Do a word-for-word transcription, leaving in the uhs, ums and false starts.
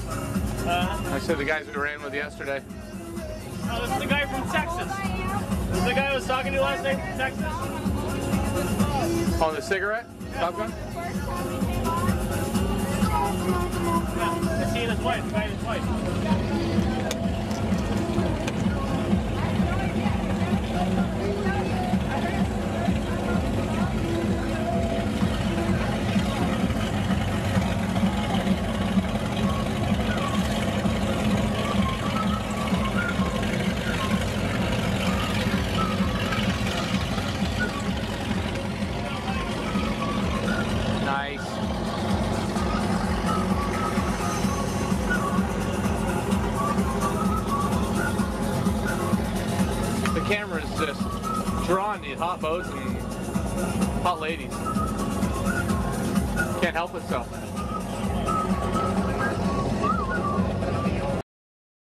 Uh, I said the guys we ran with yesterday. oh, this is the guy from Texas. This is the guy I was talking to last night from Texas. On the cigarette? Top Gun? Yeah, I see his wife, the guy and his wife. Nice. The camera is just drawn to hot boats and hot ladies. Can't help itself.